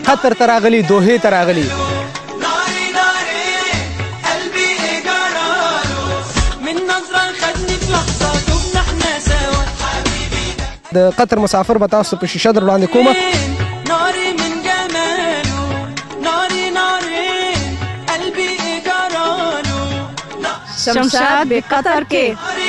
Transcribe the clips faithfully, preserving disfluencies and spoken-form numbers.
قطر ته راغلي، دوحې ته راغلي. د قطر مسافر به تاسو په شیشه در وړاندې کومه. शमशाद बे कतर के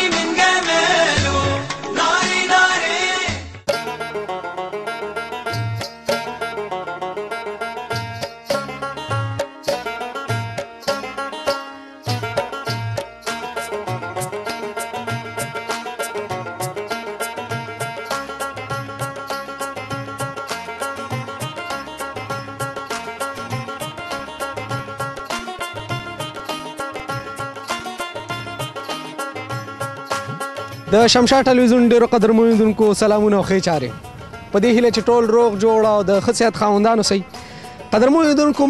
د شمشاد ټلویزیون ډیرو قدرمنو لیدونکو سلامونه او ښې چارې. په دې هیله چې ټول روغ جوړ او د ښه صحت خاوندان اوسئ. قدرمنو لیدونکو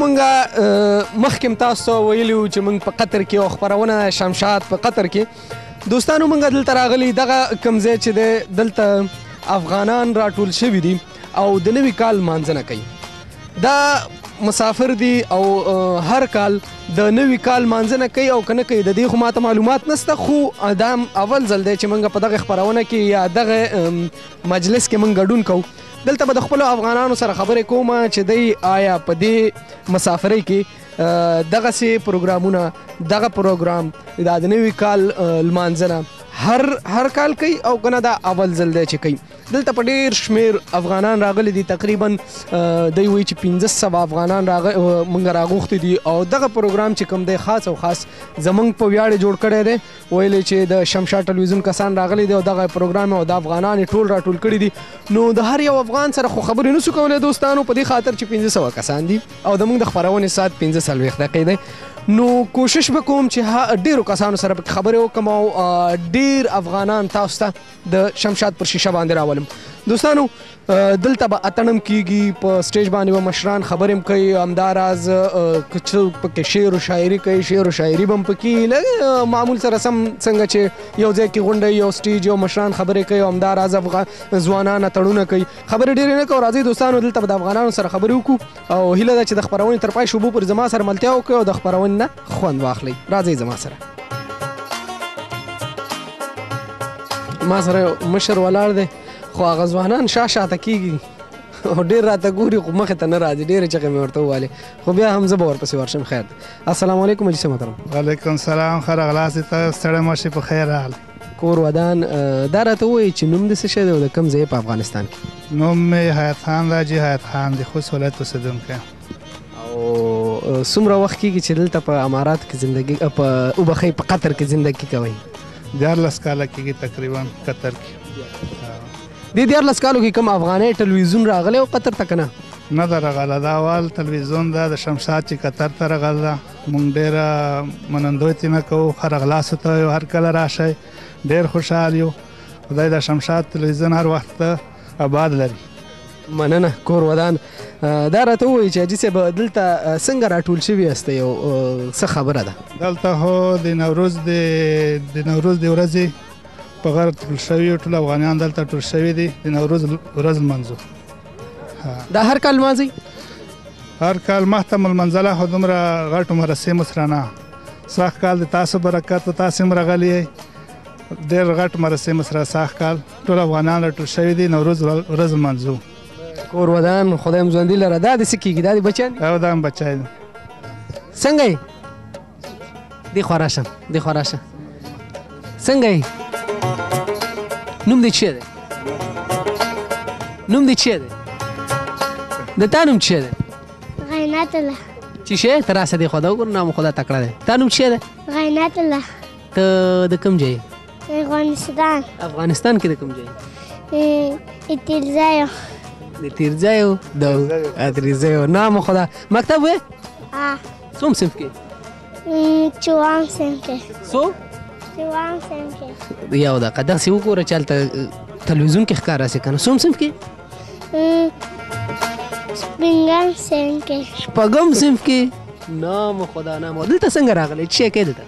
موږ مخکې تاسو ته ویلي وو چې موږ په قطر کې یو خپرونه شمشاد په قطر کې دوستانو موږ دلته راغلي. دغه کوم ځای چې دی دلته افغانان راټول شوي دي او د نوي کال لمانځنه کوي. دا مسافر دي او هر کال د نوي کال مانځنه کوي او که نه کوي د دې خو ماته معلومات نشته، خو دا اول ځل دی چې موږ په دغه خپرونه کې یا دغه مجلس کې موږ ګډون کوو. دلته به د خپلو افغانانو سره خبرې کوم چې دی آیا په دې مسافرۍ کې دغسې پروګرامونه دغه پروګرام دا د نوي کال لمانځنه هر هر کال کوي او که نه دا اول ځل دی چې کوي. دلته په ډېر شمېر افغانان راغلي دي، تقریبا دوی وایي چې پنځه سوه افغانان موږ راغوښتي دي او دغه پروګرام چې کوم دی خاص او خاص زموږ په ویاړ یې جوړ کړی دی. ویلی چې د شمشاد ټلویزیون کسان راغلي دي او دغه پروګرام او د افغانان یې ټول راټول کړي دي. نو د هر یو افغان سره خو خبرې نسو کولی دوستانو په دې خاطر چې پنځه سوه کسان دي او زموږ د خپرونې ساعت پنځه څلوېښت دقیقې دی. نو کوشش به کوم چې ډېرو کسانو سره پکې خبرې وکړم او ډېر افغانان تاسو ته د شمشاد پر شیشه باندې راولم. دوستانو دلته به اتڼم کیږي، په سټیج باندې به مشران خبرې هم کوي، همداراز که څوک پکې شعر و شاعري کوي شعر و شاعري به هم پکې لږ معمول سره سم څنګه چې یو ځای کې غونډه یو سټیج یو مشران خبرې کوي او همداراز ځوانان اتڼونه کوي. خبرې ډېرې نه کوو، راځئ دوستانو دلته به د افغانانو سره خبرې وکړو او هیله ده چې د خپرونې تر پای شوبو پورې زما سره ملتیا وکړئ او د خپرونې نه خوند واخلئ. راځئ زما سره. ما سره مشر ولاړ دی خو هغه ځوانان شا شاته کېږي او ډېر راته ګوري خو مخې ته نه راځي، ډېرې چغې مې ورته ووالې خو بیا هم زه به ورپسې ورشم. خیر دی. السلام علیکم حاجي صاحب محترم. وعلیکم سلام، ښه راغلاست. ته ستړی مه شې، په خیر راغلی. کور ودان. دا راته ووایي چې نوم دې څه شی دی او د کوم ځای په افغانستان کې؟ نوم مې حیات خان دی، حاجي حیات خان دی، خوست ولایت اوسېدونکی. او څومره وخت کېږي چې دلته په اماراتو کې زندګي په وبښئ په قطر کې زندګي کوئ؟ دیارلس کاله کېږي تقریبا قطر کې. دې دیارلس کالو کې کوم افغاني ټلویزیون راغلی او قطر ته که نه؟ نه ده راغله، دا اول تلویزیون ده د شمشاد چې قطر ته راغله ده. مونږ ډېره منندوی ترې نه کوو، ښه راغلاستو ته وایو، هر کله راشئ، ډېر خوشحال یو. خدای د شمشاد تلویزیون هر وخت آباد لري. مننه. کور ودان. دا راته ووایي چې حاجي صاحب دلته څنګه راټول شوي یاستئ او څه خبره ده؟ دلته خو د نوروز د نوروز د ورځې په غره ټول شوي یو، ټول افغانان دلته ټول شوي دي، د نوروز ورځ لمانځو. دا هر کال لمانځئ؟ هر کال مخته مو لمانځله خو دومره غټو مراسمو سره نه. سخت کال د تاسو برکت و، تاسې هم راغلي یئ، ډېر غټ مراسمو سره سخت کال ټول افغانان راټول شوي دي، نوروز ورځ لمانځو. کور ودان. خدای هم ژوندي لره. دا دې څه کېږي؟ دا دې بچیان دي؟ او دا هم بچی دي. څنګه یې؟ دې خوا راشم، دې خوا راشه. څنګه یې؟ نوم دې چی دی؟ نوم دې چی دی؟ د تا نوم چی دی؟ غینات الله. چی شی؟ ته راسه دې خوا دا وګوره، نام خدا تکړه دی. تا نوم چی دی؟ غینات الله. ته د کوم ځای؟ افغانستان. افغانستان کې د کوم ځای؟ د تیرځایو. د تیرځایو د تیرځایو. نام خدا. مکتب وې؟ ها. څوم صنف کې؟ چوام صنف کې. څو؟ چوام صنف کې. یو دقیقه داسې وګوره چې هلته تلویزیون کې ښکاره سي که نه. څوم صنف کې؟ شپږم صنف کې. شپږم صنف کې. نام خدا نام. دلته څنګه راغلی؟ څه شی کوې دلته؟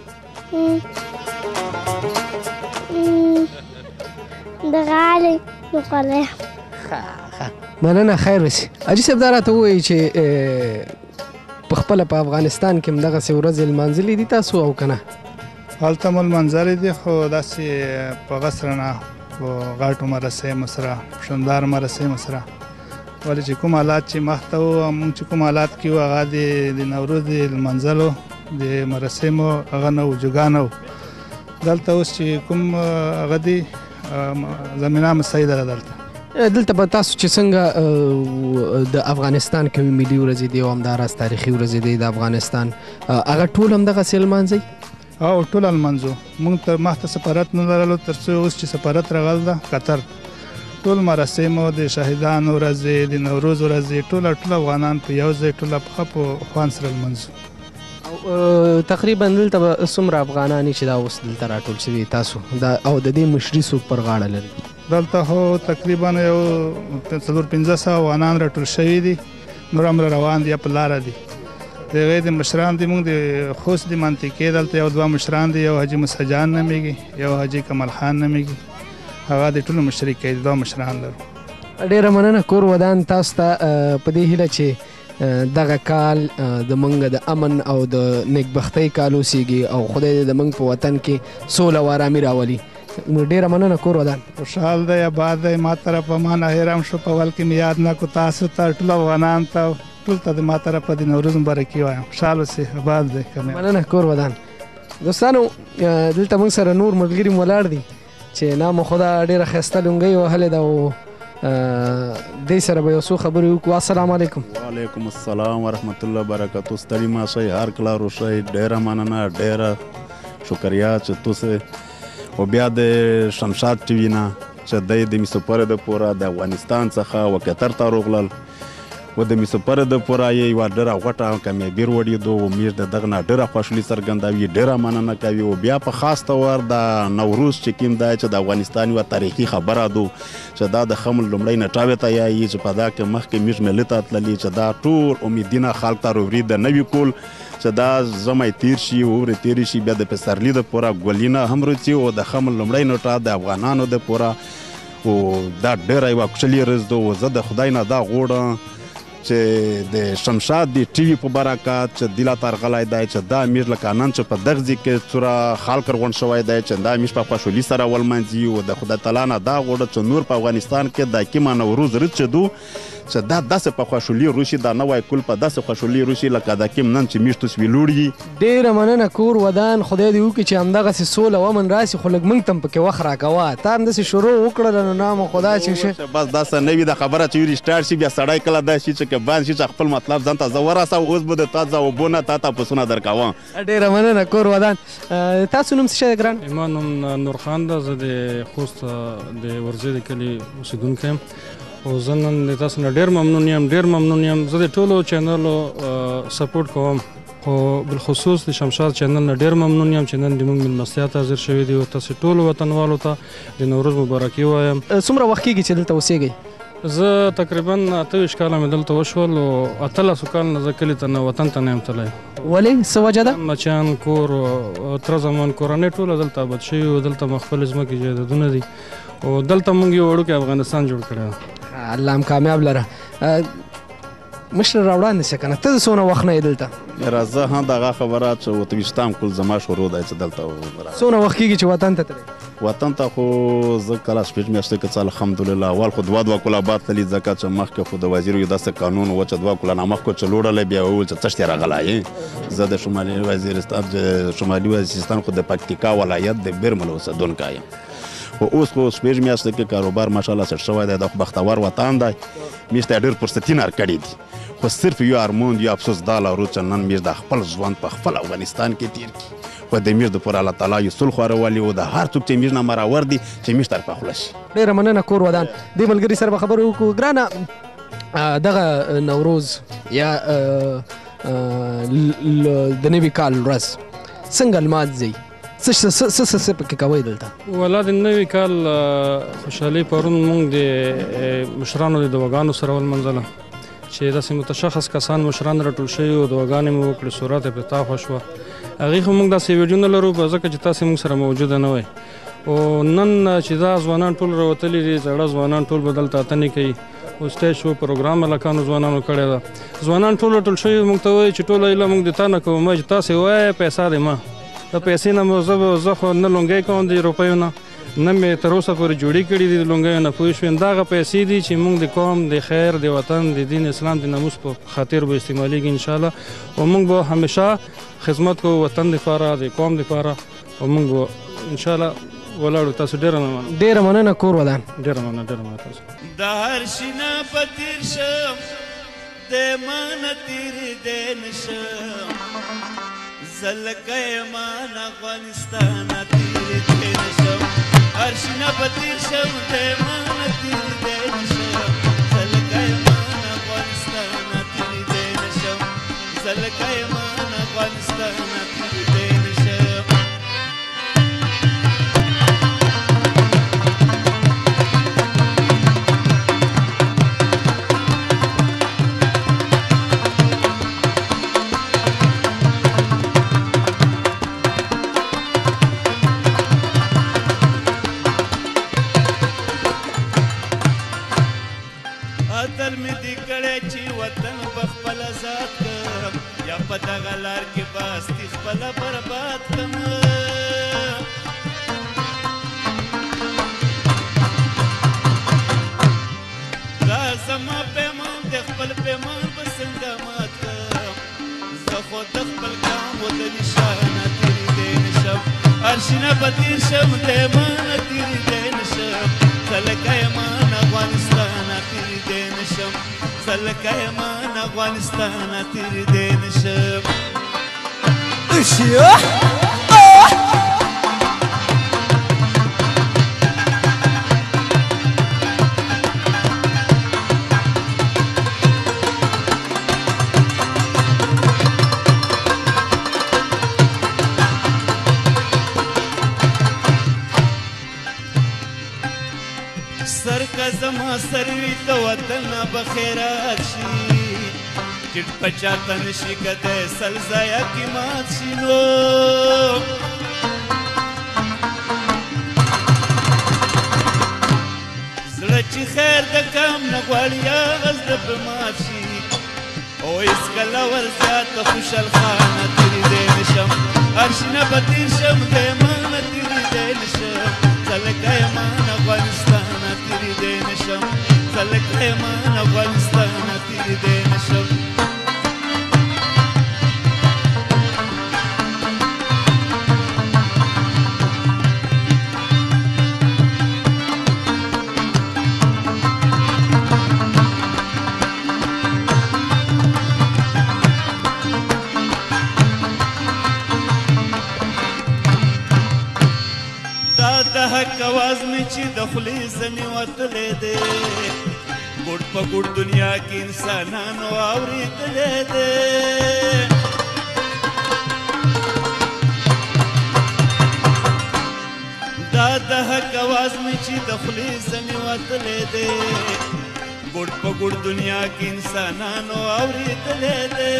د غالۍ مقلع. مننه خیر وسي. حاجي صاحب دا راته ووایي چې په خپله په افغانستان کې هم دغسې ورځې لمانځلې دي تاسو او که نه؟ هلته مو لمانځلې دي خو داسې په غسره نه، په غاټو مراسمو سره، شاندار مراسمو سره. ولې چې کوم حالات چې مخته وو، موږ چې کوم حالات کې وو هغه د نوروز د لمانځلو د مراسمو هغه نه وو، جګا نه وو. دلته اوس چې کوم هغه دي زمینه مساعده ده. دلته دلته به تاسو چې څنګه د افغانستان کومې ملي ورځې دي او همداراز تاریخي ورځې دي د افغانستان، هغه ټول همدغسې لمانځئ؟ او ټول لمانځو. موږ ته مخته سفارت نه لرلو، تر څو اوس چې سفارت راغلی ده قطر، ټول مراسمو د شهیدانو ورځې، د نوروز ورځې، ټول ټول افغانان په یو ځای ټوله په ښه په خوند سره لمانځو. او تقریبا دلته به څومره افغانان چې دا اوس دلته راټول شوي تاسو او د دې مشري څوک پر غاړه لري؟ دلته خو تقریبا یو څلور پنځه سوه افغانان راټول شوي دي، نور هم روان دي یا په لاره دي. د هغې د مشران دي، موږ د خوست د منطقې دلته یو دوه مشران دي، یو حاجي مسجان نومیږي، یو حاجي کمال خان نومیږي، هغه د ټولو مشري کوي، دوه مشران لرو. ډېره مننه کور ودان تاسو ته په دې هیله چې دغه کال د موږ د امن او د نیکبختۍ کال اوسیږي او خدای دې د موږ په وطن کې سوله او ارامي راولي. ډېره مننه کور ودان. خوشحال دی، آباد دی. ما طرفه ما نه هېر هم شو، په ول کې مې یاد نه کړو تاسو ته، ټول افغانان ته، ټول ته د ما طرفه د نوروز مبارکي وایم. خوشحال اوسئ، آباد دی. مننه کور ودان. دوستانو دلته موږ سره نور ملګري م ولاړ دي چې نام خدا ډېره ښایسته لونګۍ وهلې ده او دې سره به یو څو خبرې وکړو. السلام علیکم. وعلیکم السلام ورحمت الله وبرکاتو. ستړي مه شئ، هر کله روشئ. ډېره مننه، ډېره شکریا چې تاسو او بیا د شمشاد ټي وي نه چې دی د مسافر د پوره د افغانستان څخه و قطر ته راغلل و د مسافر د پوره یې یوه ډېره غوټه کامیابي وړېدو و موږ د دغه نه ډېره خوشحالي څرګندوي، ډېره مننه کوي. او بیا په خاص طور د نوروز چې کوم دی چې د افغانستان یوه تاریخي خبره ده چې دا د خمل لومړی نټاوې ته یایي چې په دا کې مخکې موږ ملي ته تللي چې دا ټول امیدونه خلک ته روبري د نوي کول چې دا ژمی تیر شي، اوړی تیر شي، بیا د پسرلي د پوره ګلونه هم راځي او د خمل لومړی نټه د افغانانو د پوره او دا ډېره یوه کوچنۍ ورځ ده. او زه د خدای نه دا غواړم چې د شمشاد د ټي وي په برکت چې دله ته راغلی دی چې دا موږ لکه نن چې په دغه ځای کې څومره خلک راغونډ شوی دی چې دا موږ په خوشحالي سره ولمانځي. او د خدای تعالی نه دا غواړم چې نور په افغانستان کې دا کومه نوروز ورځ چې ده چې دا داسې په خوشحالي روشي، دا نوی کل په داسې خوشحالي روشي لکه دا کوم نن چې موږ تاسو ویلوړ. ډېره مننه کور ودان. خدای دې وکړي چې همدغسې سوله او امن راشي، خو لږ موږ ته هم پکې وخت راکوه. تا همداسې شروع وکړله نو نام خدا چې بس داسې نه وي د خبره چې ریسټارټ شي بیا سړی کله دا شي چې بند شي چې خپل مطلب ځان ته زه ورسوم. اوس به د تا ځوابونه تا تپوسونه درکوم. ډېره مننه کور ودان. تاسو نوم څه شی دی ګران؟ زما نوم نور خان ده، زه د خوست د ورځې د کلي اوسېدونکی یم او زه نن د تاسو نه ډېر ممنون یم، ډېر ممنون یم. زه د ټولو چینلو سپورټ کوم، خو بالخصوص د شمشاد چینل نه ډېر ممنون یم چې نن زموږ مېلمستیا ته حاضر شوي دي او تاسو ټولو وطنوالو ته د نوروز مبارکي وایم. څومره وخت کېږي چې دلته اوسېږئ؟ زه تقریبا اته ویشت کاله مې دلته وشول او اتلسو کال نه زه کلي ته نه وطن ته نه یم تللی. ولې څه وجه ده؟ مچان، کور، تره زمان، کورنۍ ټوله دلته آباد شوي او دلته مو خپلې ځمکې جایدادونه دي او دلته موږ یو وړوکی افغانستان جوړ کړی دی. الله هم کامیاب لره. مشر راوړاندې شه که نه، ته څونه وخت نه یې دلته؟ راځه هم دغه خبره چې اوته ویشتم کل زما شروع دی چې دلته څونه وخت کېږي چې وطن ته تللی؟ وطن ته خو زه کله شپږ میاشتې کې څه الحمدلله اول خو دوه دوه کله بعد تللي ځکه چې مخکې خو د وزیر یو داسې قانون و چې دوه کله نه مخکې چې لوړلی بیا وویل چې څه شتې راغلی. زه د شمالي وزیرستان شمالي وزیرستان خو د پکتیکا ولایت د بیرمل اوسېدونکی یم. خو اوس خو شپږ میاشتې کې کاروبار ماشاءالله سیټ شوی دی. دا خو بختور وطن دی، موږ ته ډېر فرصتونه ورکړي دي. خو صرف یو ارمان یو افسوس دا لرو چې نن موږ د خپل ژوند په خپل افغانستان کې تیر کړي. خو د موږ دپاره الله تعالی یو صلح راولي او د هر څوک چې موږ نه مراور دي چې موږ طرفه خوله شي. ډېره مننه کور ودان. دې ملګري سره به خبرې وکړو. ګرانه دغه نوروز یا د نوي کال ورځ څنګه لمانځئ؟ څه څه څه پکې کوئ دلته؟ والا د نوي کال خوشحالي پرون موږ د مشرانو د دعاګانو سره ولمانځله چې داسې متشخص کسان مشران راټول شوي وو، دعاګانې مو وکړې، سورت افتتاح وشوه. هغې خو موږ داسې ویډیو نه لرو ځکه چې تاسې موږ سره موجوده نه وئ. او نن چې دا ځوانان ټول راوتلي دي زړه ځوانان ټول به دلته اتنې کوي او سټیج شو پروګرام هلکانو ځوانانو کړی ده ځوانان ټول ټول شوي موږ ته وایي چې ټوله هیله موږ د تا نه کوو چې تاسې وایه پیسه دی ما د پیسې نه مو زه زه خو نه لونګۍ کوم د روپیو نه نه مې تر اوسه پورې جوړې کړي دي د لونګیو نه پوه شوې دغه پیسې دي چې موږ د قوم د خیر د وطن د دین اسلام د ناموس په خاطر به استعمالیږي انشاءالله او موږ به همیشه خدمت کوو وطن دپاره د قوم دپاره او موږ به انشاءالله ولاړو تاسو ډېره مننه ډېره مننه کور ودان ډېره مننه ډېره مننه تاسو د هر شي نه به تېر شم د ما نه تېرېدی نه شم زه لکه یمان افغانستانه تېرېدی نه شم هر شي نه به تېر شم د ما نه تېرېدی نه شم زه لکه یمان افغانستانه تېرېدی نه شم زه لکه یمان افغانستانه تېرېدی نه شم اتل می دی کړی چې وطن به خپل ذات کړم یا په دغه لار کې باستی خپله برباد کړم دا زما پیمان د خپل پیمان به څنګه مات کړم زه خو د خپل ګام و د نشانه تېرېدی نه شم هر شي نه به تېر شم د ما نه تېرېدی نه شم زه لکه یمان افغانستانه تېرېدی نه شم زه لکه یمان افغانستانه تېرېدی نه شم سر که زما سروي د وطن نه به خیرات شي ټیټ په چاته نشي کدی سل ځایه کې مات شي نو زړه چې خیر د کام نه غواړي هغه زړه به مات شي او هېڅکله ور زیاته خوشحال خانه تېرېدی نه شم هر شي نه به تېر شم د ما نه تېرېدی نه شم زه لکه یمان افغانستانه تېرېدی نه شم زه لکه یمان افغانستانه تېرېدی نه شم د حق اواز مې چې د خولې ځنې وتلی دی ګوډ په ګوډ دنیا کې انسانانو اورېدلی دی دا د حق اواز مې چې د خولې ځنې وتلی دی ګوډ په ګوډ دنیا کې انسانانو اورېدلی دی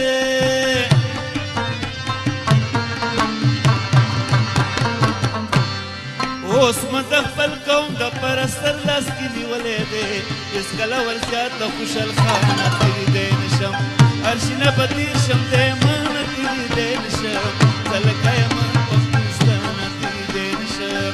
اوس مې د خپل قوم د پرستر لاس کې نیولی دی هېڅکله ور زیاته خوشحال خانه تېرېدی نه شم هر شي نه به تېر شم د ما نه تېرېدی نه شم زه لکه یمان افغانستانه تېرېدی نه شم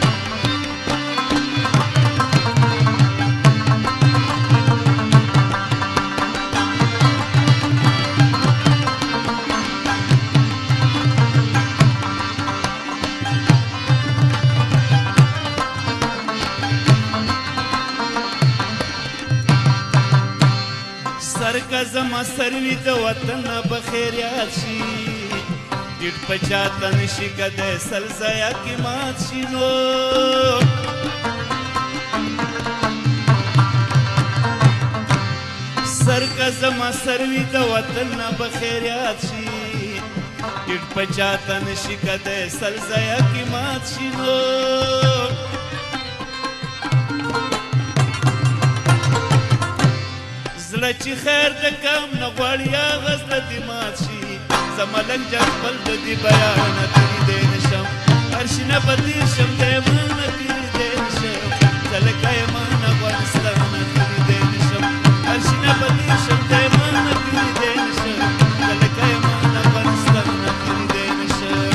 سر که زما سروي د وطن نه به خیریات شي ټیټ په چاته نشي کدی سل ځایه کې مات شي نو سر که زما سروي د وطن نه به خیریات شي ټیټ په چاته نشي کدی سل ځایه کې مات شي نو زړه چې خیر د کام نه غواړي هغه زړه دې مات شي زما لږ جان خپل د دې بیانه تېرېدی نه شم هر شي نه به تېر شم د ما نه تېر زلکه من افغانستان تیری دی نشم هر شینه به تیر شم دی من تیری دی نشم زلکه من افغانستان تیری دی نشم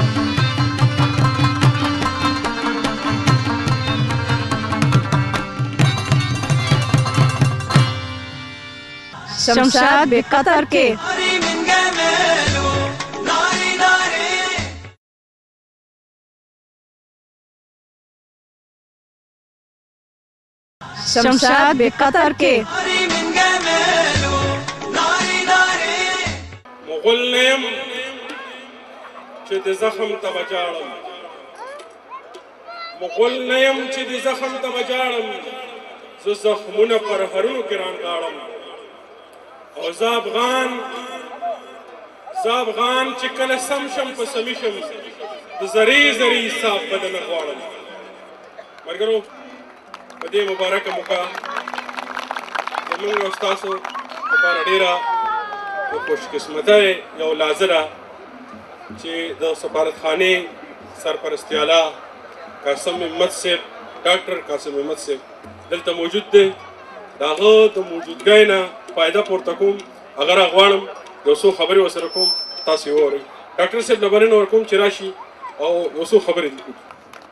शमशाद बे कतर के शमशाद बे कतर के مغل نیم چې د زخم ته بجاړم مغل نیم چې د زخم ته بجاړم زه زخمونه پر هرونو کې رانغاړم او زه افغان زه افغان چې کله سم شم په سمي شم د زرې زرې صاف بدن غواړم ملګرو په دې مبارکه موقع زموږ او ستاسو لپاره ډېره د خوشقسمتۍ یو لحظه ده چې د سفارتخانې سرپرستیاله قاسم همت صاحب ډاکټر قاسم همت صاحب دلته موجود دی د هغه د موجودګۍ نه فایده پورته کوم هغه راغواړم یو څو خبرې ورسره کوم تاسې واورئ ډاکټر صاحب له بلنه ورکوم چې راشي او یو څو خبرې دې وکړي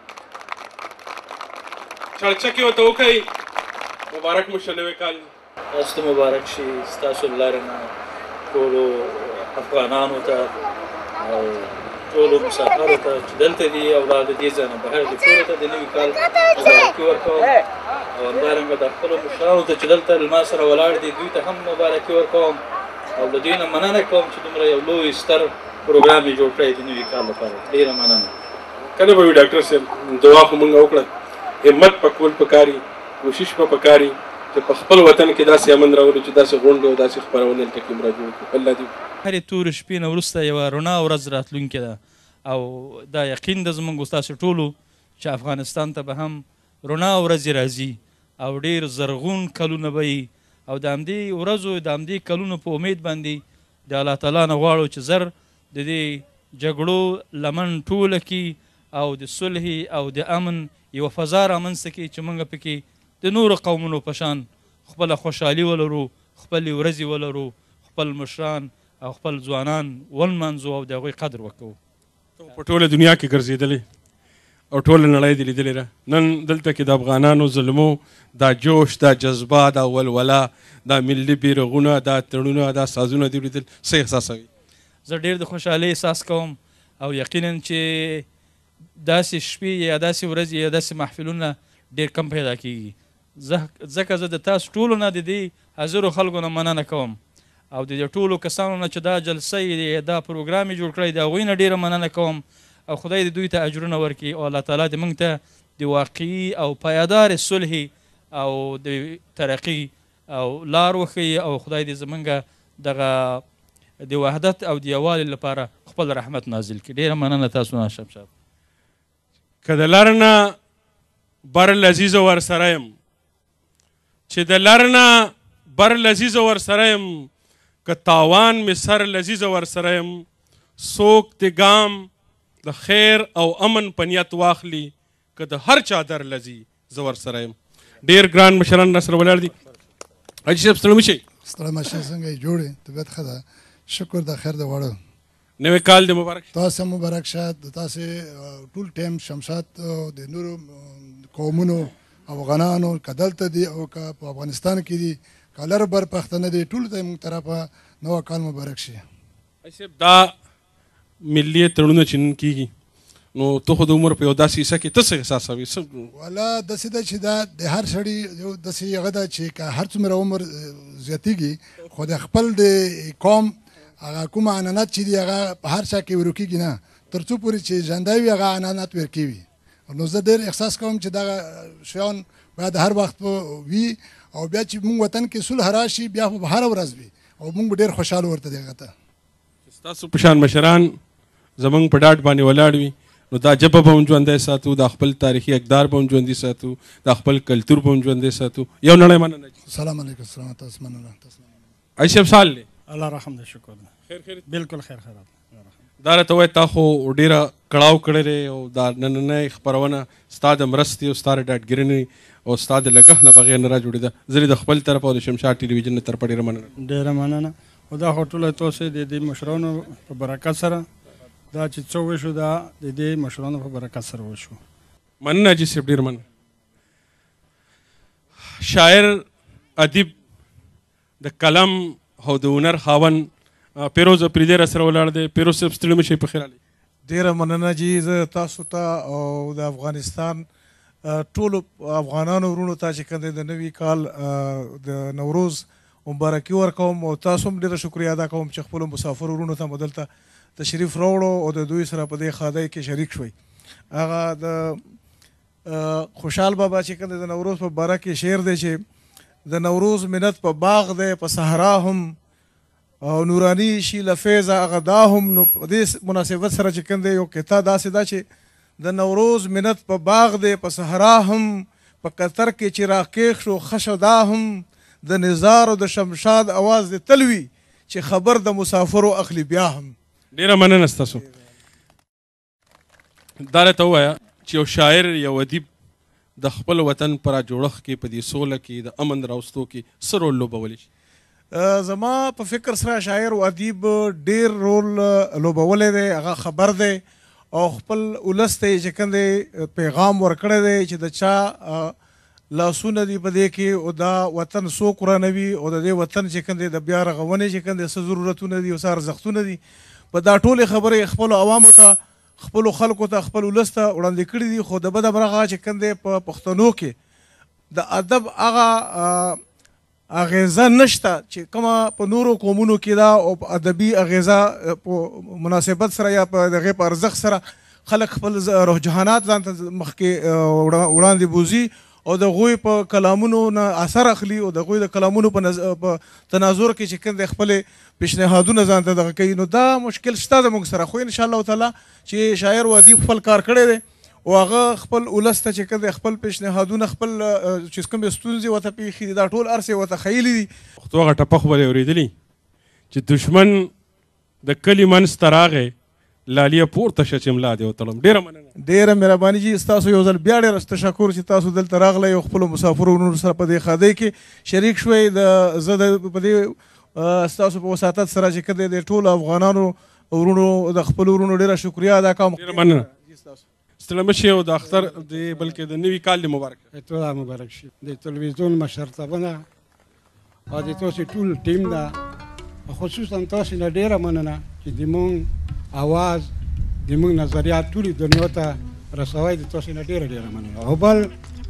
چړچکې ورته وکړئ مبارک مو شه نوی کال تاسو ته مبارک شي ستاسو له لارې نه ټولو افغانانو ته او ټولو مسافرو ته چې دلته دي او لا د دې ځای نه بهر دي ټولو ته د نوي کال مبارکي ورکوم او همدارنګه د خپلو مشرانو ته چې دلته له ما سره ولاړ دي دوی ته هم مبارکي ورکوم او د دوی نه مننه کوم چې دومره یو لوی ستر پروګرام یې جوړ کړی د نوي کال لپاره ډېره مننه کنه به وي ډاکټر صاحب دعا خو مونږ وکړه همت پکول پکاري کوشش په پکاري چې په خپل وطن کې داسې امن راولو چې داسې غونډې او داسې خپرونې هلته کې را جوړ کړو الله دې هرې تورې شپې نه وروسته یوه رڼا ورځ راتلونکې ده او دا یقین ده زموږ ستاسو ټولو چې افغانستان ته به هم رڼا ورځې راځي او ډېر زرغون کلونه به وي او د همدې ورځو د همدې کلونو په امید باندې د الله تعالی نه غواړو چې زر د دې جګړو لمن ټوله کړي او د صلح او د امن یوه فضا رامنځته کړي چې موږ پکې د نورو قومونو په شان خپله خوشحالي ولرو خپلې ورځې ولرو خپل مشران او خپل ځوانان ونمانځو او د هغوی قدر وکړو په ټوله دنیا کې ګرځېدلې او ټوله نړۍ دې لیدلې ده نن دلته کې د افغانانو ظلمو دا جوش دا جذبه دا ولوله دا ملي بیرغونه دا تړونه دا سازونه دې لیدل څه احساسوي زه ډېر د خوشحالۍ احساس کوم او یقینا چې داسې شپې یا داسې ورځې یا داسې محفلونه ډېر کم پیدا کېږي ځکه زه د تاسو ټولو نه د دې حاضرو خلکو نه مننه کوم او د دې ټولو کسانو نه چې دا جلسه یې دا پروګرام یې جوړ کړی د هغوی نه ډېره مننه کوم او خدای دې دوی ته اجرونه ورکړي او الله تعالی دې موږ ته د واقعي او پایدارې صلح او د ترقي او لار وښیي او خدای دې زموږ دغه د وحدت او د یووالي لپاره خپل رحمت نازل کړي ډېره مننه تاسو نه شمشاد که د لر نه بر لذیذه ورسره یم چې د لر نه بر لذیذه ورسره یم که تاوان مې سر لذیذه ورسره یم څوک د ګام د خیر او امن په نیت واخلي که د هر چا در لذي زه ورسره یم ډېر ګران مشران راسره ولاړ دي حاجي صاحب ستړي مه شئ ستړی مه شئ څنګه یې جوړ یې طبیعت ښه ده شکر د خیر د غواړو نوی کال دې مبارک تاسو مبارک شه د تاسې ټول ټایم شمشاد د نورو قومونو افغانانو که دلته دي او که په افغانستان کې دي که لر بر پښتانه دي ټولو ته موږ طرفه نوی کال مبارک شي صاحب دا ملي تړونونه چې نن کېږي نو ته خو د عمر په یو داسې حصه کې ته څه احساسوي والا داسې ده چې دا د هر سړي یو داسې هغه ده چې که هر څومره عمر زیاتېږي خو د خپل د قوم هغه کومه عنعنات چې دي هغه په هر چا کې ورکېږي نه تر څو پورې چې ژوندی وي هغه عنعنات ورکوي نو زه ډېر احساس کوم چې دغه شیان باید هر وخت وي او بیا چې موږ وطن کې صلح راشي بیا به هره ورځ وي او موږ به ډېر خوشحاله ورته دغه ته ستاسو په شان مشران زموږ په ډاډ باندې ولاړ وي نو دا ژبه به هم ژوندی ساتو دا خپل تاریخي اقدار به هم ژوندي ساتو دا خپل کلتور به هم ژوندی ساتو یو نړۍ مننه سلام علیکم السلام تاسو مننه حاجي صاحب سال دی الله رحم دې شکر خیر خیر بالکل خیر خیرات دا راته وایي تا خو ډېره کړاو کړی دی او دا نننۍ خپرونه ستا د مرستې او ستا د ډاډګرنې او ستا د لګښت نه بغیر نه را جوړېده. زه د خپل طرف او د شمشاد ټلویزیون نه طرفه ډېره مننه. ډېره مننه. او دا خو ټوله تاسې د دې مشرانو په برکت سره دا چې څه وشو دا د دې مشرانو په برکت سره وشو. مننه حاجي صاحب، ډېر مننه. شاعر ادیب د قلم او د هنر خاوند پیروز افریدی را سره ولاړ دی. پیروز صاحب ستړي مه شئ، په خیر علي. ډېره مننه جي، زه تاسو ته او د افغانستان ټولو افغانانو ورونو ته چې کوم دی د نوي کال د نوروز مبارکي ورکوم او تاسو هم ډېره شکریه ادا کوم چې خپلو مسافرو ورونو ته مو دلته تشریف راوړو او د دوی سره په دې ښادۍ کې شریک شوئ. هغه د خوشحال بابا چې کوم دی د نوروز په باره کې شعر دی چې د نوروز منت په باغ دی په صحرا هم او نورانی شي له فیضه هغه دا هم. نو په دې مناسبت سره چې کوم دی یو قطعه داسې ده چې د نوروز منت په باغ دی په صحرا هم په قطر کې چې راکېښ شو خشه دا هم د نزار او د شمشاد اواز د تلوي چې خبر د مسافرو اخلي بیا هم. ډېره مننه ستاسو. دا راته ووایه چې یو شاعر یو ادیب د خپل وطن په راجوړښت کې په دې سوله کې د امن راوستو کې څه رول لوبولی شي؟ زما په فکر سره شاعر او ادیب ډېر رول لوبولی دی. هغه خبر دی او خپل ولس ته یې چې کوم دی پیغام ورکړی دی چې د چا لاسونه دي په دې کې او دا وطن څوک ورانوي او د دې وطن چې کوم دی د بیا رغونې چې کوم دی څه ضرورتونه دي او څه ارزښتونه دي. په دا ټولې خبرې خپلو عوامو ته خپلو خلکو ته خپل ولس ته وړاندې کړي دي. خو د بده مرغه چې کوم دی په پښتنو کې د ادب هغه اغیزه نشته چې کومه په نورو قومونو کې ده او په ادبي اغیزه په مناسبت سره یا په دغې په ارزښت سره خلک خپل رجحانات ځان ته مخکې وړاندې بوځي او د هغوی په کلامونو نه اثر اخلي او د هغوی د کلامونو په تناظر کې چې کوم دی خپلې پیشنهادونه ځان ته دغه کوي. نو دا مشکل شته زموږ سره، خو انشاءالله تعالی چې شاعر و ادیب خپل کار کړی دی او هغه خپل ولس ته چې کوم دی خپل پیشنهادونه خپل چې کومې ستونزې ورته پېښې دي دا ټول هر څه ورته ښیلي دي. پښتو هغه ټپه خو به یې اورېدلي چې دشمن د کلي منځ ته راغی لالیه پورته شه چې ملا دې وتړم. ډېره مننه. ډېره مهرباني جي، ستاسو یو ځل بیا ډېر تشکر چې تاسو دلته راغلی او خپلو مسافرو ورونو سره په دې ښادۍ کې شریک شوئ. د زه د په دې ستاسو په وساطت سره چې کوم دی د ټولو افغانانو ورونو د خپلو ورونو ډېره شکریه ادا کوم. ډېره مننه. ستړی مه شئ او د اختر د بلکې د نوي کال دې مبارک ټوله مبارک شي. د تلویزیون مشرتابه او د تاسو ټول ټیم ده، خصوصا تاسو نه ډېره مننه چې زموږ اواز زموږ نظریات ټولې دنیا ته رسوئ. د تاسو نه ډېره ډېره مننه. او بل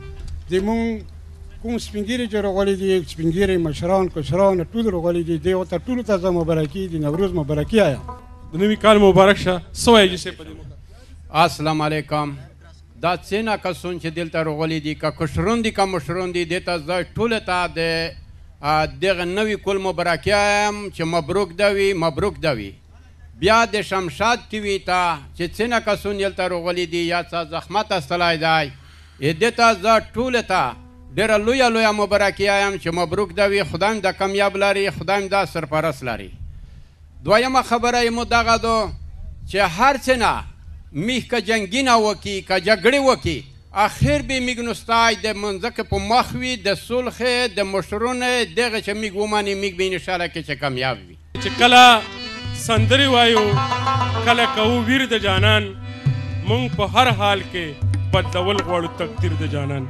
زموږ کوم سپین ږیري چې راغلي دي سپین ږیري مشران کشران ټول راغلي دي دې ورته ټولو ته زه مبارکي د نوروز مبارکي وایم. د نوي کال مبارک شه. څه وایي جي صاحب په دې موقع؟ السلام علیکم. دا څونه کسان چې دلته راغلي دي که کشران دي که مشران دي دې ته زه ټولو ته د دغه نوي کال مبارکي وایم چې مبروک ده وي مبروک ده وي. بیا د شمشاد ټي وي ته چې څونه کسان دلته راغلي دي یا څه زحمت ایستلی دی دې ته زه ټولو ته ډېره لویه لویه مبارکي وایم چې مبروک ده وي. خدای هم دا کامیاب لري، خدای هم دا سرپرست لري. دویمه خبره یې مو دغه ده چې هر څه نه میخ که جنګونه وکړي که جګړې وکړي اخر به میږ نوستای د منځکه په مخ وي د صلح د مشرونه دغه چې میږ ومني میږ به انشاءالله کې چې کامیاب وي. چې کله سندرې وایو کله کوو ویر د جانان مونږ په هر حال کې بدلول غواړو تقدیر د جانان.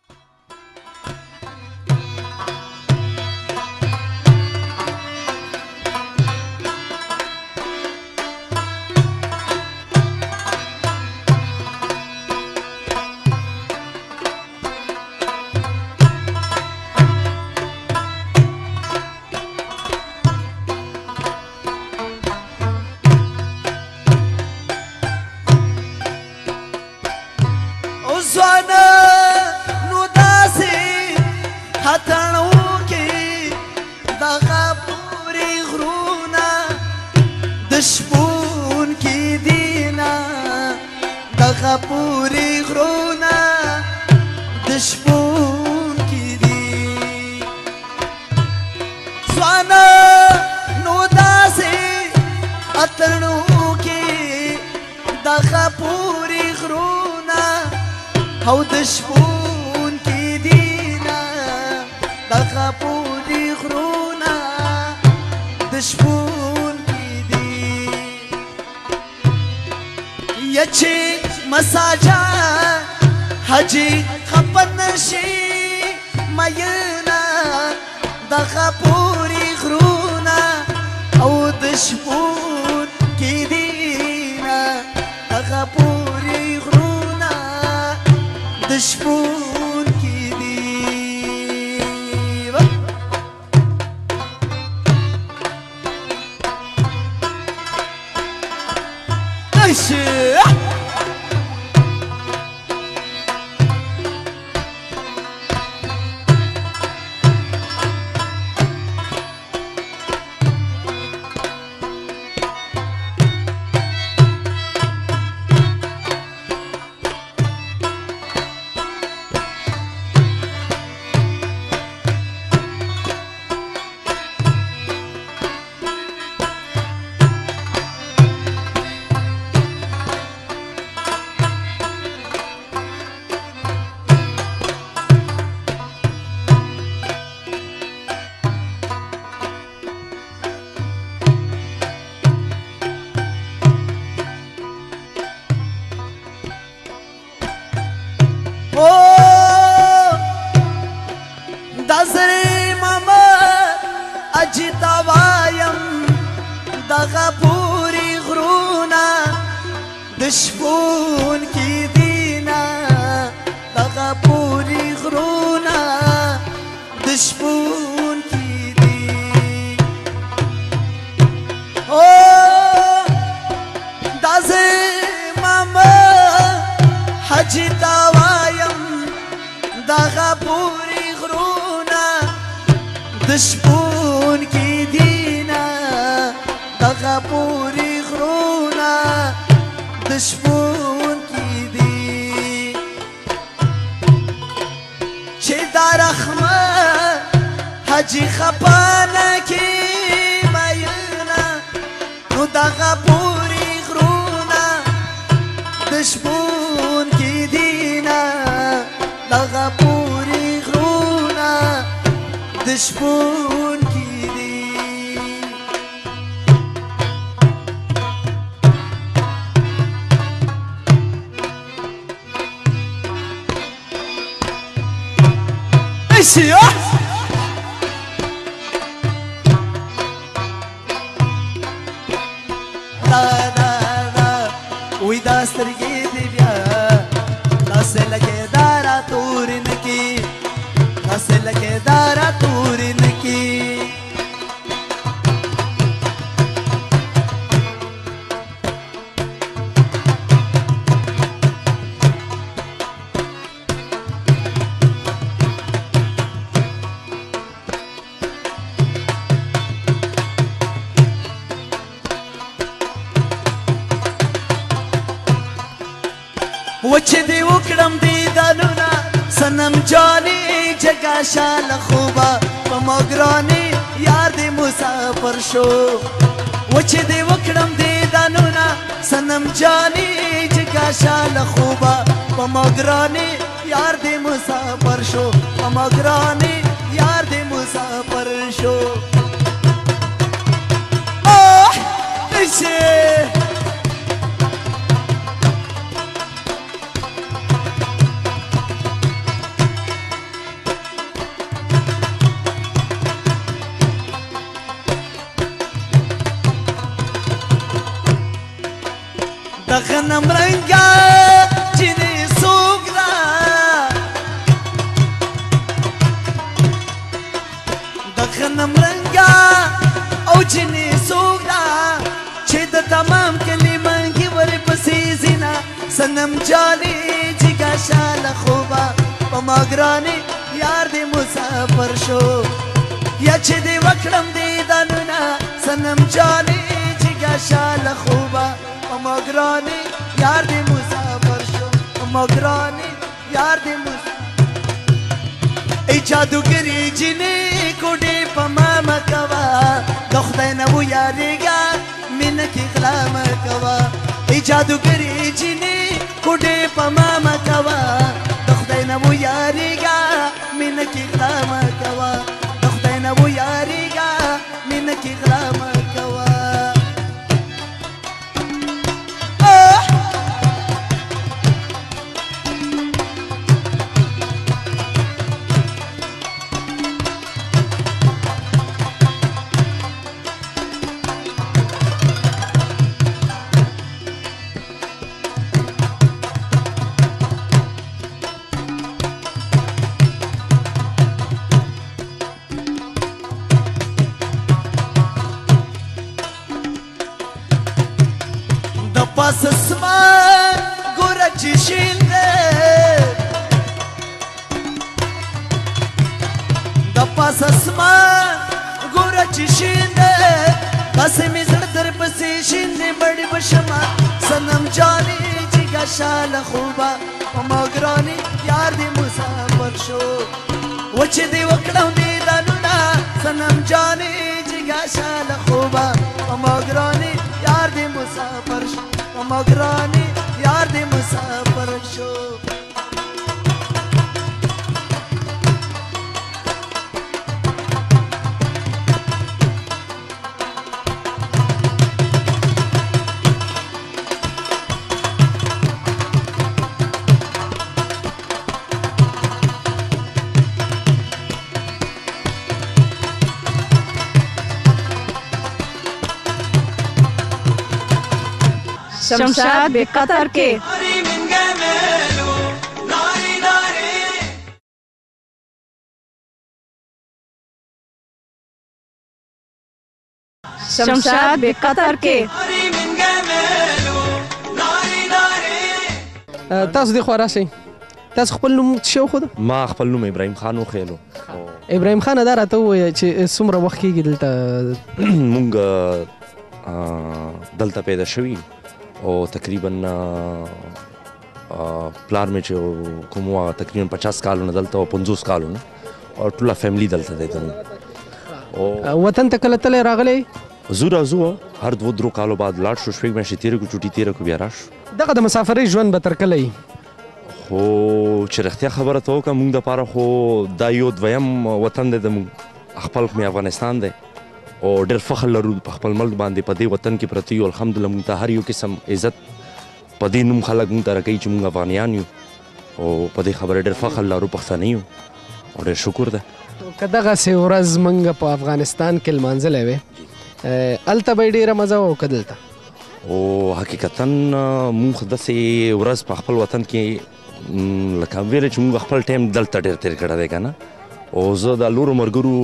پوری غرونا دشمون کی دی سوانا نو داسې اتنو کې دغه پوری غرونا او دشمون کی دی دشمون کی دی یچی مساجا حجی خپن نشی مینا دغه پوری غرونا او دشمون کی دینا دغه پوری غرونا دشمون کی دی ایشه دشمون کی دینا دغه پوری غرونا دشمون کی دی او دازه ماما حجی تاوایم دغه پوری غرونا دشمون کی دینا دغه پوری غرونا دشمون کی دی چه در اخمه حجی خپانه کی مینا نو دغه پوری غرونا دشمون کی دینا دغه پوری غرونا دشمون کی دی ایشه وی دا سترګې دی بیا داسې لکه دارا تور نکی داسې لکه دارا تور نکی وچه دی وکړم دیدنونه سنم جانی جگا شال خوبا په مګرانی یار دی مسافر شو وچه دی وکړم دیدنونه سنم جانی جگا شال خوبا په مګرانی یار دی مسافر شو په مګرانی یار دی مسافر شو اوه ایشه غنم رنگا جنی سوگرا د غنم رنگا او جنی سوگرا چې د تمام کلی منګي ور پسې زینا سنم جالي جګا شال خوبا په ماګراني یار دې مسافر شو یا چې دې وکړم دې دانونه سنم جالي جګا شال خوبا مگرانی یار دی مسافر شو مگرانی یار دی مسافر ای جادوگری جنی کوډی په ما مکوا د خدای نه و یاریګا مینه کې غلا مکوا ای جادوگری جنی کوډی په ما مکوا د خدای نه و یاریګا مینه کې غلا مکوا د خدای نه و یاریګا مینه کې غلا مکوا پاس اسمان ګوره چې شین دی د پاس اسمان ګوره چې شین دی داسې مې زړه در پسې شین دی مړې به شمه صنم جانې جګه شاله خوبه په ما ګرانې یار دې مسافر شو وچې دې وکړم دیدنونه صنم جانې جګه شاله خوبه په ما ګرانې یار دې مسافر شو په ما ګرانې یار دې مسافر شو शमशाद बे कतर के शमशाद बे कतर के تاسو دې خوا راشئ تاسو خپل نوم څه وښوده ما خپل نوم ابراهیم خان وښیلو ابراهیم خان دا راته ووایه چې څومره وخت کېږي دلته مونږ دلته پیدا شوي او تقریبا پلار مې چې کوم وه تقریبا پچاس کالونه دلته او پنځوس کالونه او ټوله فیملی دلته دی زموږ وطن ته کله تللی راغلی ځو راځو هر دوه درو کالو بعد لاړ شو شپږ میاشتې تېرې کړو چوټي تېره کړو بیا راشو دغه د مسافرۍ ژوند به تر کله وي خو چې رښتیا خبره ته وکړم موږ دپاره خو دا یو دویم وطن دی زموږ خپل مې افغانستان دی او ډېر فخر لرو په خپل ملک باندې په دې وطن کې پراته یو الحمدلله موږ ته هر یو قسم عزت په دې نوم خلک موږ ته راکوي چې موږ افغانیان یو او په دې خبره ډېر فخر لرو پښتانه یو او ډېر شکر ده که دغسې ورځ موږ په افغانستان کې لمانځلی وې هلته به یې ډېره مزه وه او که دلته او حقیقتا موږ داسې ورځ په خپل وطن کې لکه ویلې چې موږ خپل ټایم دلته ډېر تېر کړی دی که نه او زه د لورو ملګرو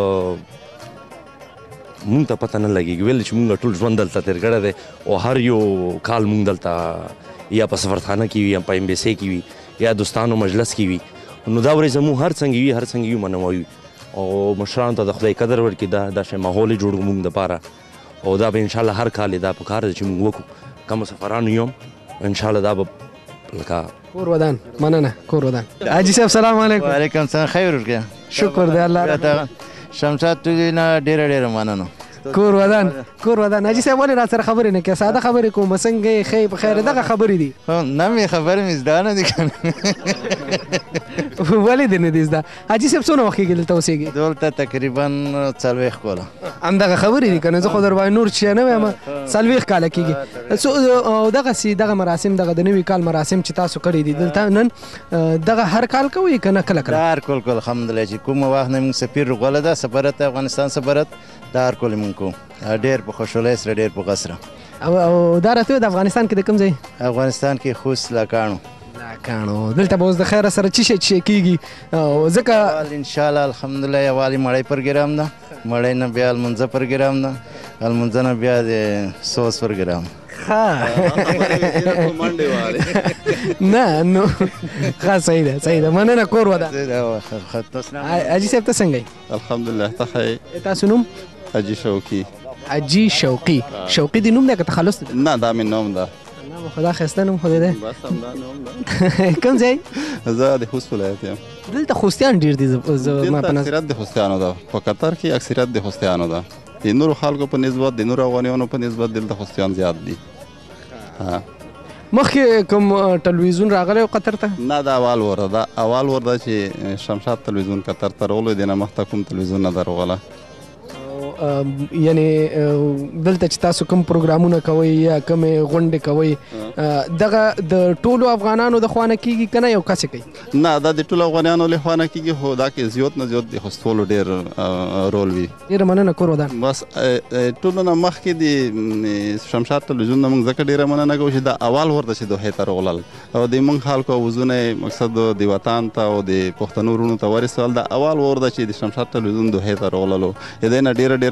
مونږ ته پته نه لګېږي ویل چې مونږ ټول ژوند دلته تېر کړی دی او هر یو کال مونږ دلته یا په سفرخانه کې وي یا په ایمبیسۍ کې وي یا دوستانو مجلس کې وي نو دا ورځ زموږ هر څنګه وي هر څنګه وي منوي او مشرانو ته د خدای قدر ورکړي دا دا شی ماحول یې جوړ مونږ دپاره او دا به انشاءالله هر کال دا پکار ده چې مونږ وکړو که مسافرانو یو انشاءالله دا به لکه کور ودان مننه کور ودان حاجي صاحب سلام علیکم وعلیکم السلام خیر ورکړه شکر دی الله شمشاد ته نه ډېره ډېره مننه کور ودان کور ودان حاجي صاحب ولې را سره خبرې نه کوې ساده خبرې کوم څنګه یې ښه په خیر دغه خبرې دي نه مې خبرې مې زده نه دي که نه ولې دې نه دي زده حاجي صاحب څونه وخت کېږي دلته اوسېږي دلته تقریبا څلوېښت کاله همدغه خبرې دي که نه زه خو در باندې نور شی نه وایم څلوېښت کاله کېږي او دغسې دغه مراسم دغه د نوي کال مراسم چې تاسو کړي دي دلته نن دغه هر کال کوئ که نه کله کله هر کال کول الحمدلله چې کومه وخت نه موږ سفیر غوله ده سفارت افغانستان سفارت دا هر کال موږ کوو ډېر په خوشحالۍ سره ډېر په غږ سره او دا راته د افغانستان کې د کوم ځای افغانستان کې خوست لاکاڼو لاکاڼو دلته به اوس د خیره سره څه شی څه کېږي ځکه انشاءالله الحمدلله یوالې مړۍ پروګرام ده مړۍ نه بیا لمونځه پروګرام ده لمونځه نه بیا د سوس پروګرام نه نو ښه صحیح ده صحیح ده مننه کور ودان حاجي صاحب ته څنګه یې الحمدلله ته ښه یې تاسو نوم حاجي شوقي حاجي شوقي شوقي د نوم دی که تخلص دی نه دا مې نوم ده خدا ښایسته نوم خو دی دی بس همدا نوم ده کوم ځای زه د خوست ولایت یم دلته خوستیان ډېر دي دلته اکثریت د خوستیانو ده په قطر کې اکثریت د خوستیانو ده د نورو خلکو په نسبت د نورو افغانیانو په نسبت دلته خوستیان زیات دي مخکې کوم ټلویزیون راغلی و قطر ته نه دا اول ور ده دا اول ور ده چې شمشاد ټلویزیون قطر ته راغلی دی نه مخته کوم ټلویزیون نه ده راغلی یعنی دلته چې تاسو کوم پروګرامونه کوئ یا کومې غونډې کوئ دغه د ټولو افغانانو د خوا نه کېږي که نه یو کس کوي نه دا د ټولو افغانانو له خوا نه کېږي خو دا کې زیات نه زیات د خوستولو ډېر رول وي ډېره مننه کور ودان بس ټولو نه مخکې د شمشاد ټلویزیون نه موږ ځکه ډېره مننه کوو چې دا اول ورته چې دوحې ته راغلل او د موږ خلکو اوزونه مقصد د وطن ته او د پښتنو وروڼو ته ورسول دا اول ور ده چې د شمشاد ټلویزیون دوحې ته راغللو د دې نه ډېره ډېره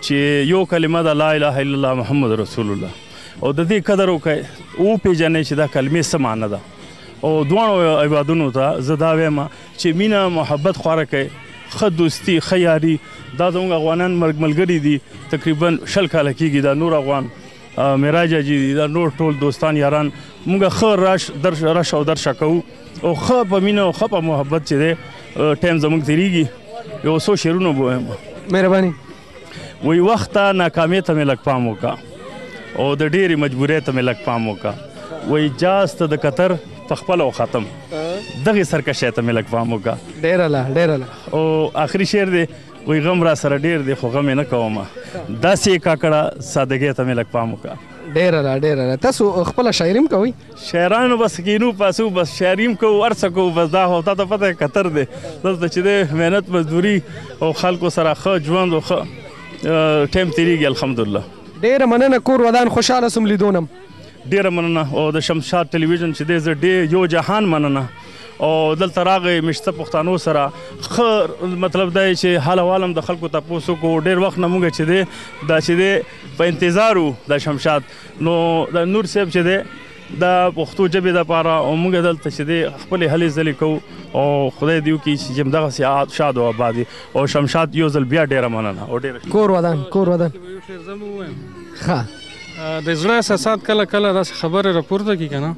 چې یو کلمه ده لا اله الا الله محمد رسول الله او د دې قدر وکړئ وپېژنئ چې دا کلمې څه معنی ده او دواړو عبادونو ته زه دا وایم چې مینه محبت خواره کړئ ښه دوستي ښه یاري دا زموږ افغانان ملګري دي تقریبا شل کاله کېږي دا نور افغان معراج حاجي دي دا نور ټول دوستان یاران موږ ښه رش درش رش او درشه کوو او ښه په مینه او ښه په محبت چې دی ټایم زموږ تېرېږي یو څو شعرونه به وایم مهرباني وایي وخت ته ناکامۍ ته مې لږ پام وکړه او د ډېرې مجبورۍ ته مې لږ پام وکړه وایي جاز ته د قطر په خپله او ختم دغې سرکشۍ ته مې لږ پام وکړه ډېره لا ډېره لا او آخري شعر دی وایي غم را سره ډېر دی خو غم یې نه کومه داسې یې کاکړه سادګۍ ته مې لږ پام وکړه ډېره لا ډېره لا تاسو خپله شاعري هم کوئ شاعرانو بس کینو پاسو بس شاعري هم کوو هر څه کوو بس دا خو تا ته پته قطر دی دلته چې دی محنت مزدوري او خلکو سره ښه ژوند او ښه ټایم تېرېږي الحمدلله ډېره مننه کور ودان خوشحاله سوم لیدونم ډېره مننه او د شمشاد ټلویزیون چې دی زه ډېر یو جهان مننه او دلته راغی مشته پښتنو سره ښه مطلب دا چې حال احوال هم د خلکو تپوس وکړو ډېر وخت نه موږ چې دی دا چې دی په انتظار وو د شمشاد نو د نور صاحب چې دی د پښتو ژبې دپاره او موږ دلته چې دی خپلې هلې ځلې کوو او خدای دې وکړي چې همدغسې شاد او آباد وي او شمشاد یو ځل بیا ډېره مننه او ډېره کور ودان کور ودان ښه د زړه احساسات کله کله داسې خبرې راپورته کړي که نه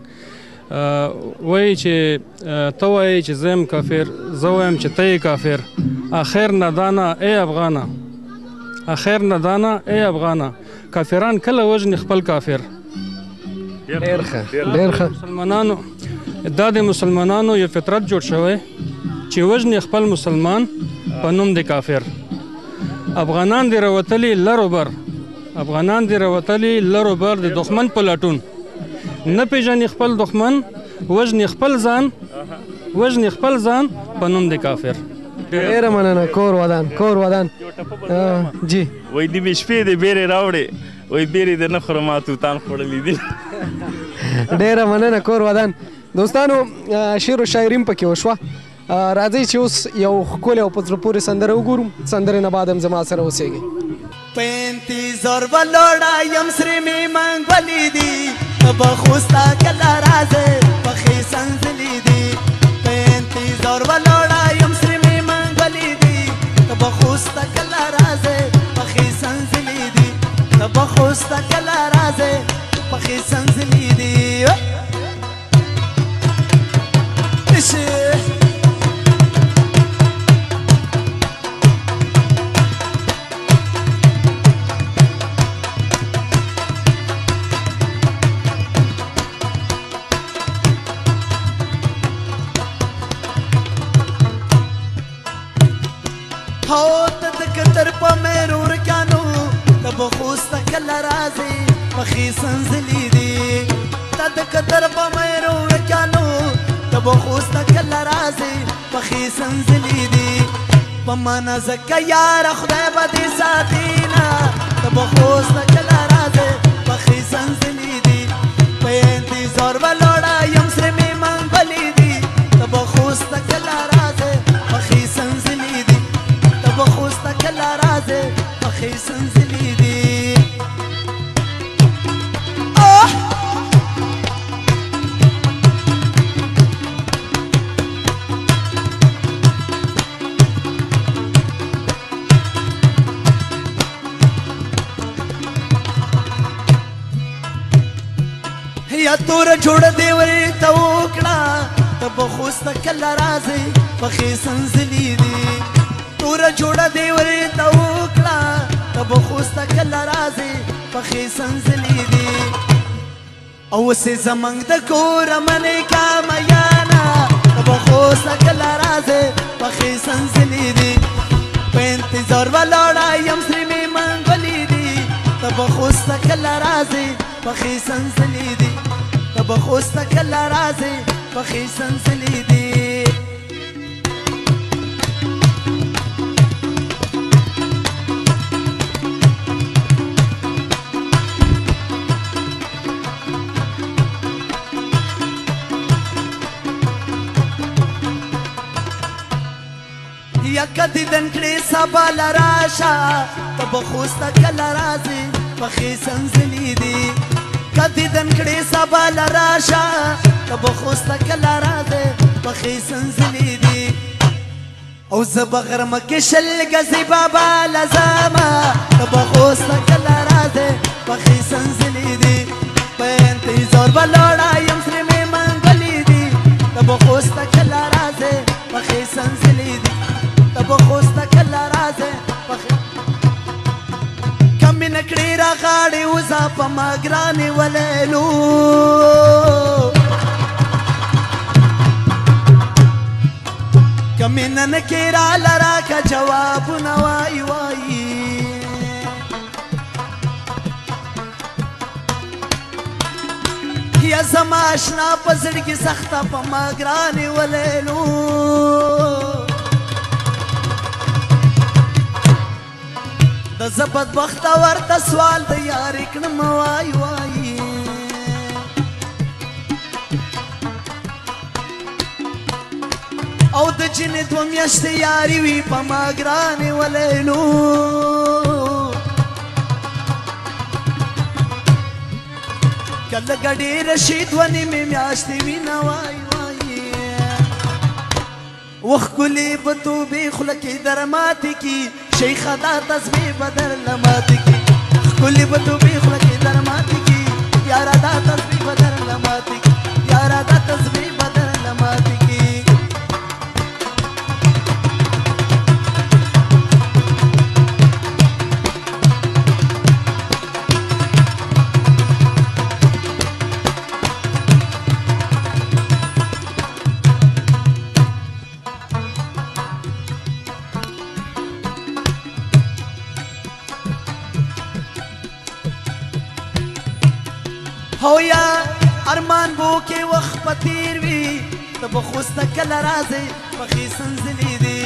وایي چې ته وایې چې زه یم کافر زه وایم چې ته یې کافر آخر ندانه ای افغانه آخر ندانه ای افغانه کافران کله وژني خپل کافر ډېر ښه ډېر ښه مسلمانانو دا د مسلمانانو یو فطرت جوړ شوی چې وژني خپل مسلمان په نوم د کافر افغانان دې راوتلي لر و بر افغانان دې راوتلي لر و بر د دښمن په لټون نه پېژني خپل دښمن وژني خپل ځان وژني خپل ځان په نوم د کافر ډېره مننه کور ودان کور ودان جی وایي نیمې شپې دې بیرې راوړې وایي بیرې دې نه خورم ما توتان خوړلي دي ډېره مننه کور ودان دوستانو شعر و شاعري هم پکې وشوه راځئ چې اوس یو ښکلې او په زړه پورې سندره وګورو سندرې نه بعد هم زما سره اوسېږئ په انتظار ولاړه یم سرې مې منګولې دي ته به خو ستا کله راځې پخې سنځلې دي په انتظار ولاړه یم سرې مې منګولې دي ته به خو ستا کله راځې پخې سنځلې دي ته به خو ستا کله راځې پخې سنځلې دي هو ته د قطر په مېرو ورکانو ته به خو ستا کله راځې پخې سنځلې دي ته د قطر په مېرو ورکانو ته به خو ستا کله راځې پخې سنځلې دي په مانا ځکه یاره خدای به دې ساتي نه ته به خو ستا کله راځې پخې سنځلې دي په انتظار ولاړه یم سرې مې منګولې دي ته به خو ستا کله راځې پخې سنځلې دي بخوستا کله راځې پخې سنځلې دي یا تور جوړ دې ورته وکړه ته بخوستا کله راځې پخې سنځلې دي توره جوړه دې ورته وکړه ته به خو ستا کله راځې پخې سنځلې دي او اوسې زموږ د کوره منې کا میانه ته به خو ستا کله راځې پخې سنځلې دي په انتظار ولاړه یم سرې مې منګولې دي ته به خو ستا کله راځې پخې سنځلې دي ته به خو ستا کله راځې پخې سنځلې دي یا کدی دن کړې سبا لراشه ته به خوسته کله راځې پخې سنځلې دي کدی دن کړې سبا لراشه ته به خوسته کله راځې پخې سنځلې دي او زه به غرمه کې شل ګزې بابا لزمه ته به خوسته کله راځې پخې سنځلې دي په انتظار به لاړه یم سرې مې منګلې دي ته به خوسته کله راځې پخې سنځلې دي ته به خوسته کله راځې پخې کمې نه کړې را غاړې وځه په ما ګرانې ولیلو کمې نه نه کې راله راکه جوابونه وایي وایي یا زما اشنا په زړګي سخته په ما ګرانې ولیلو د زه بدبخته ورته سوال د یارې کړم وای وایي او د جنې دوه میاشتې یاري وي په ما ګرانې ولیلو که لږه ډېره شي دوه نیمې میاشتې وینه وای وایي وښکلې به توبې خوله کې در ماتې کي شیخه دا تسبیح به درله ماتې کي ښکلې به توبې خوله کې در ماتې کي یاره دا تسبیح به درله ماتې کي یاره دا تسبیح به درله ماتې کي هو یا ارمان بو کې وخت په تیر وي ته به خوسته کله راځې پخې سنځلې دي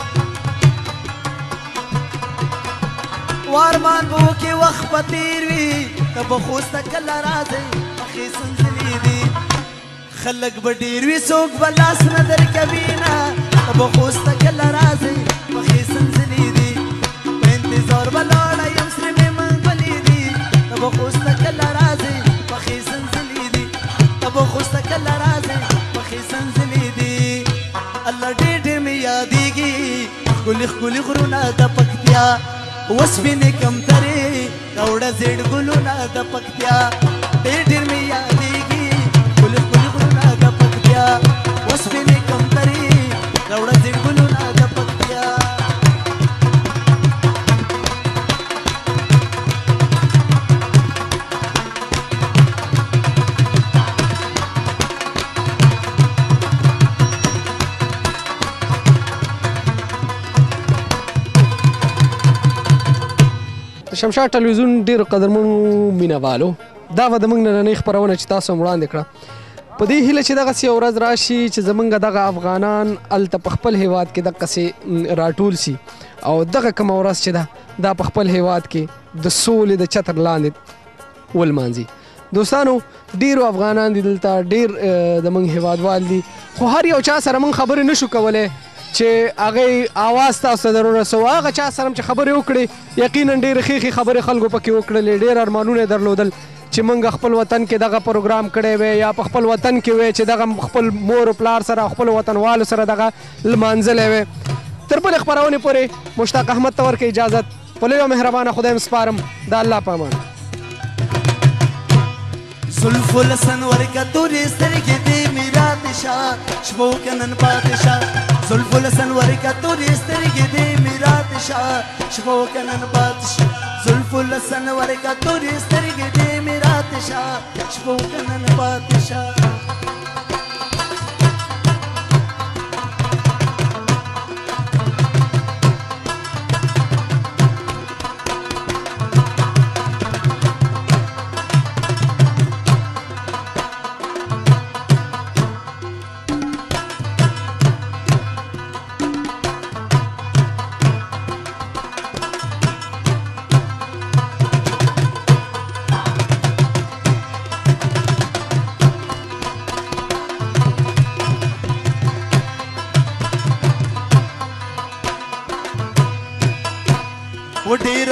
و ارمان بو کې وخت په تیر وي ته به خوسته کله راځې پخې سنځلې دي خلک به ډېر وي څوک به لاس نه درکوي نه ته به خوسته کله راځې پخې سنځلې دي په انتظار به لاړه یم سرې مې منګلې دي ته به خوسته کله راځې پخې سنځلې دي ته به خوسته کله راځې پخې سنځلې دي الله ډېر ډېر مې یادېږي ښکلي ښکلي غرونه د پکتیا وسپینې کمترې راوړه زیړ ګلونه د پکتیا ډېر ډېر مې یادېږي ښکلي ښکلي غرونه د پکتیا وسپینې کمترې راوړه زیړ ګلونه د پکتیا شمشاد ټلویزیون ډېرو قدرمنو مینهوالو دا به د موږ نننۍ خپرونه چې تاسو هم وړاندې کړه په دې هیله چې دغسې یو ورځ راشي چې زموږ دغه افغانان هلته په خپل هیواد کې دغسې راټول سي او دغه کومه ورځ چې ده دا په خپل هیواد کې د سولې د چتر لاندې ولمانځي دوستانو ډېرو افغانان دي دلته ډېر زموږ هیوادوال دي خو هر یو چا سره موږ خبرې نشو کولی چې هغې اواز تاسو ته در ورسوو هغه چا سره هم چې خبرې وکړې یقینا ډېرې ښې ښې خبرې خلکو پکې وکړلې ډېر ارمانونه یې درلودل چې موږ خپل وطن کې دغه پروګرام کړی وی یا په خپل وطن کې وی چې دغه خپل مور و پلار سره خپل وطنوالو سره دغه لمانځلی وی تر بلې خپرونې پورې مشتاق احمد ته ورکړئ اجازت په لویه مهربانه خدای م سپارم د الله په امان زلفو لسن ورکه تورې سترګې دې مې راتشه شپو که نن پاتې شه زلفو لسن ورکه تورې سترګې دې مې راتشه شپو که نن پاتې شه زلفو لسن ورکه تورې سترګې دې مې راتشه شپو که نن پاتې شه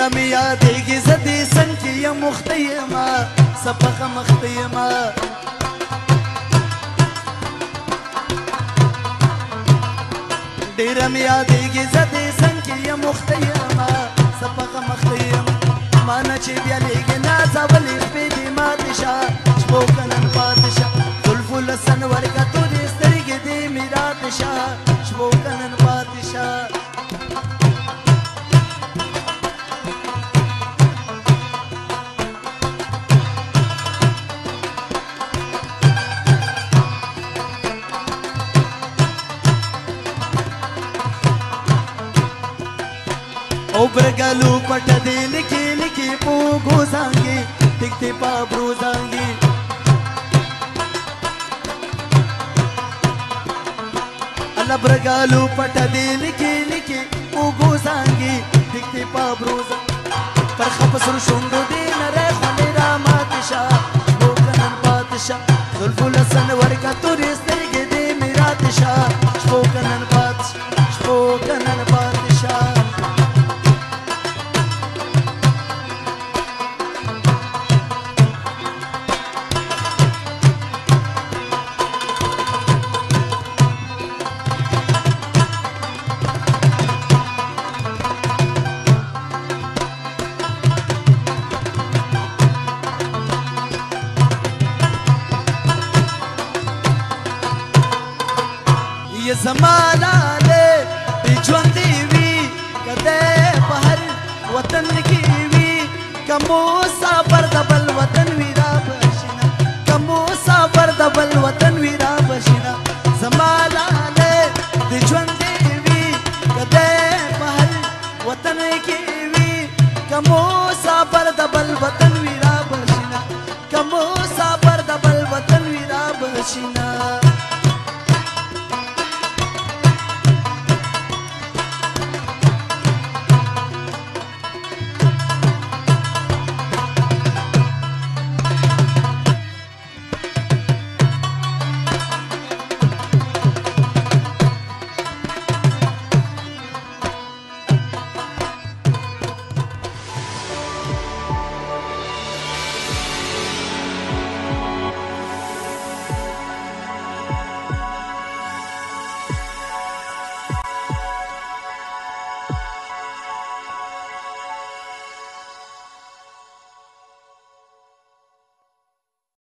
ډیره مې یادېږي زه دې سن کې یم مخته یمه سپخه مخته یمه ډیره مې یادېږي زه دې سن کې یم مخته یمه سپخه مخته یم ما نه چې بیا لېږې نازولې شپې دې ماتې شه شپو که نن پاتې شه زلفو له سن ورکتو دې سترګې دې مې راتې شه شپو که نن پاتې شه او برګلو پټ دې لکې لکې پوګو زانګي ټیک ټی پابرو زانګي الله برګلو پټ دې لکې لکې پوګو زانګي ټیک ټی پابرو پر خپسر شوندو دې نره خونې را ماتشا شپو کنن پاتشا زلفو لسن ورکا تورې سترګې دې میراتشا شپو کنن پاتشا شپو کنن پاتشا ये ज़माना ले बिछोंदी वी कदे पहर वतन की वी कमो सा पर दबल